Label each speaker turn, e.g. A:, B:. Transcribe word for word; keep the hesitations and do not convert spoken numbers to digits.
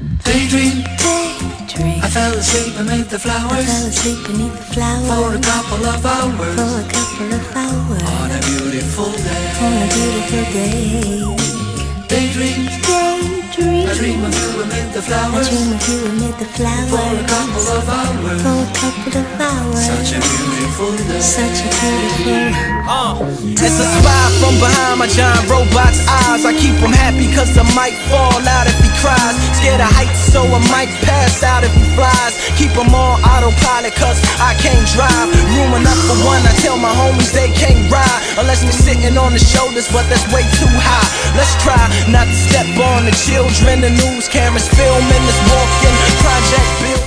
A: Daydream,
B: Daydream.
A: I fell asleep beneath the
B: I
A: flowers
B: fell asleep beneath the flowers
A: for a couple of hours
B: for a couple of hours
A: on a beautiful day.
B: on a beautiful day.
A: Daydream,
B: Daydream.
A: I dream of you amid the
B: I
A: flowers
B: dream of you amid the flowers
A: for a couple of hours.
B: for a couple of hours.
A: Such a beautiful day.
B: Such a beautiful.
C: Uh, it's a spy from behind my giant robot's eyes. I keep him happy cause I might fall out if he cries. Scared of heights so I might pass out if he flies. Keep him on autopilot cause I can't drive. Room enough for one, I tell my homies they can't ride unless they're sitting on the shoulders, but that's way too high. Let's try not to step on the children. The news cameras filming this walking project build.